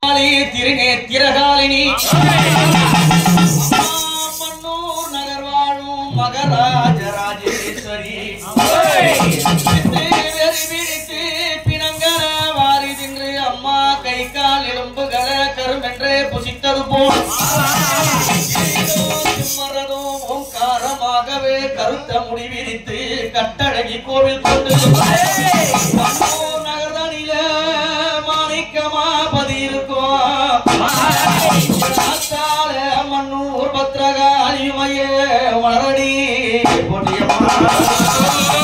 திருநேத்திரகாலினி மன்னூர் நகர் வாழும் மகராஜராஜேஸ்வரி விரித்து பிணங்கர வாரி தின்று அம்மா கை கால் எலும்புகளை கருமென்றே புசித்தது போல் மரதும் ஓங்காரமாகவே கருத்த முடி விரித்து கட்டழகி கோவில் கொண்டு நகர்தனில மாணிக்கமா மன்னூர் பத்திரகாளிமையே வளரடி போட்டியம்மா